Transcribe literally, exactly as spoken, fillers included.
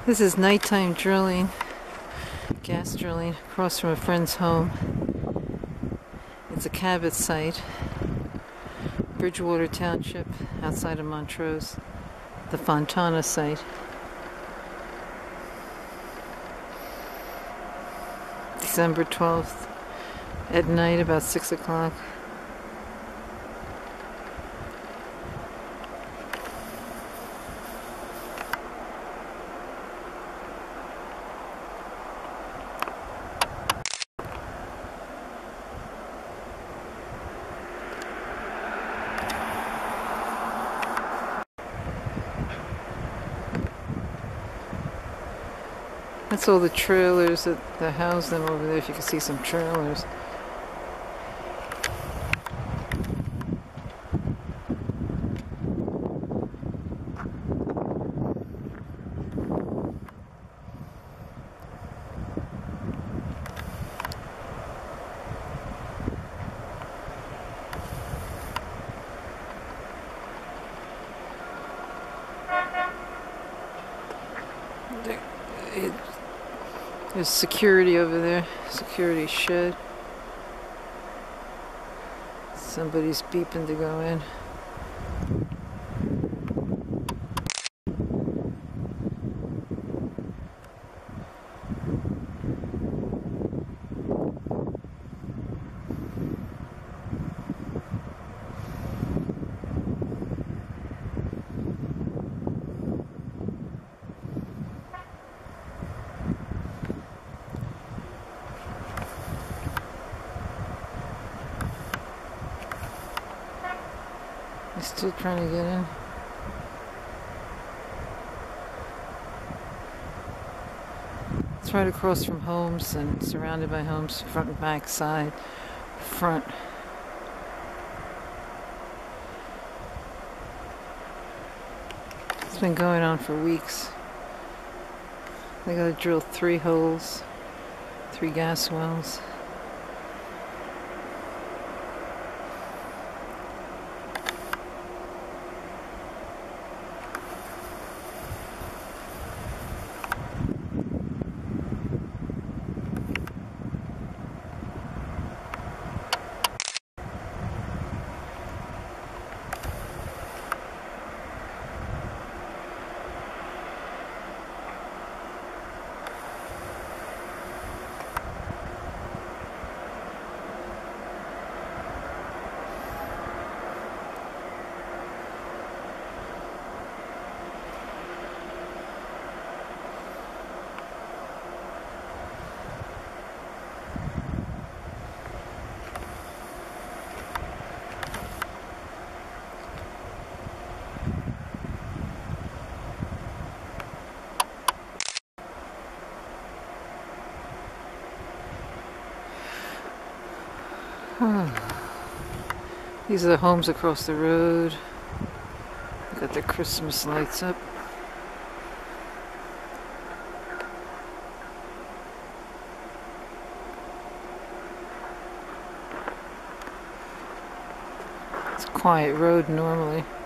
This is nighttime drilling, gas drilling, across from a friend's home. It's a Cabot site, Bridgewater Township, outside of Montrose, the Fontana site. December twelfth, at night, about six o'clock. That's all the trailers that, that house them over there, if you can see some trailers. It, There's security over there, security shed. Somebody's beeping to go in. He's still trying to get in. It's right across from homes and surrounded by homes, front and back, side, front. It's been going on for weeks. They gotta drill three holes, three gas wells. These are the homes across the road. They got their Christmas lights up. It's a quiet road normally.